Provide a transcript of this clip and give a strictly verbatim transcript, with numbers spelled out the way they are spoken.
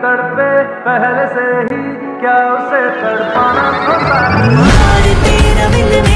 तड़पे पहले से ही, क्या उसे तड़पाना होता है।